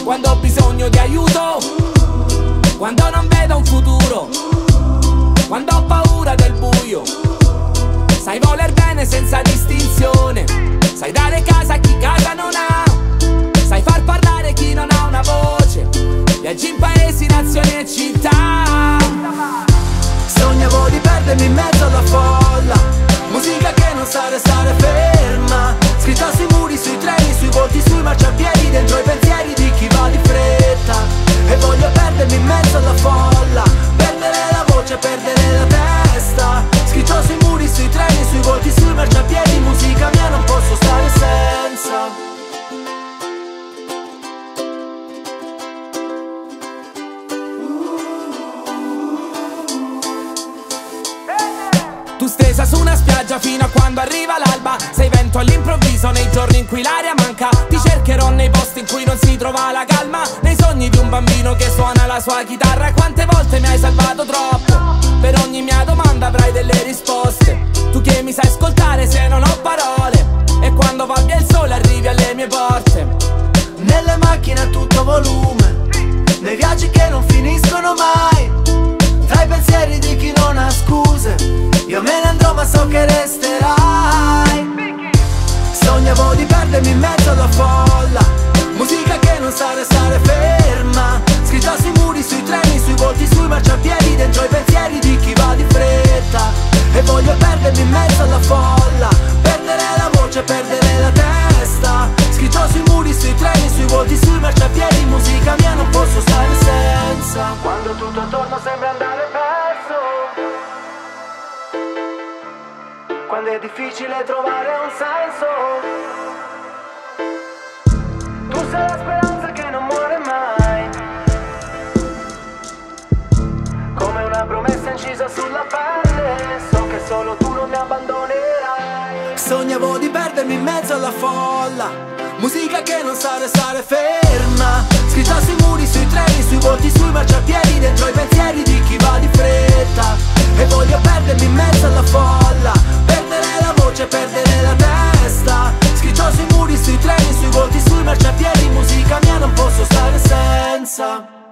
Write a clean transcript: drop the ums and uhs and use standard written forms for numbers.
quando ho bisogno di aiuto, quando non vedo un futuro, quando ho paura del buio. Sai voler bene senza distinzione, sai dare casa a chi casa non ha, sai far parlare chi non ha una voce. Viaggi in paesi, nazioni e città. Sognavo di perdermi in mezzo alla folla, musica che non sa restare ferma, scritta sui muri, sui treni, sui volti, sui marciapiedi, dentro i pensieri di chi va di fretta. E voglio perdermi in mezzo alla folla, perdere la voce, perdere la testa, scritto sui muri, sui treni, sui volti, sui marciapiedi, musica mia non posso stare senza. Tu stesa su una spiaggia fino a quando arriva l'alba, sei vento all'improvviso nei giorni in cui l'aria manca. Ti cercherò nei posti in cui non si trova la calma, nei sogni di un bambino che suona la sua chitarra. Quante volte mi hai salvato troppo, per ogni mia domanda avrai delle risposte. Tu che mi sai ascoltare se non ho parole, e quando va via il sole arrivi alle mie porte. Nelle macchine a tutto volume, nei viaggi che non finiscono mai, tra i pensieri di chi non ha scuse, io me ne andrò ma so che resterai. Sognavo di perdermi in mezzo alla folla, musica che non sa restare ferma, scritta sui muri, sui treni, sui volti, sui marciapiedi, dentro i pensieri di chi va di fretta. E voglio perdermi in mezzo alla folla, perdere la voce, perdere la testa, scritto sui muri, sui treni, sui volti, sui marciapiedi, musica mia non posso stare senza. Quando tutto attorno sembra andare perso, quando è difficile trovare un senso, tu sei la speranza che non muore mai, come una promessa incisa sulla pelle, so che solo tu non mi abbandonerai. Sognavo di perdermi in mezzo alla folla, musica che non sa restare ferma, scritta sui muri, sui treni, sui volti, sui marciapiedi, dentro i pensieri di chi va di fretta. E voglio perdermi in mezzo alla folla, perdere la voce, perdere la testa, scritto sui muri, sui treni, sui volti, sui marciapiedi, musica mia non posso stare senza.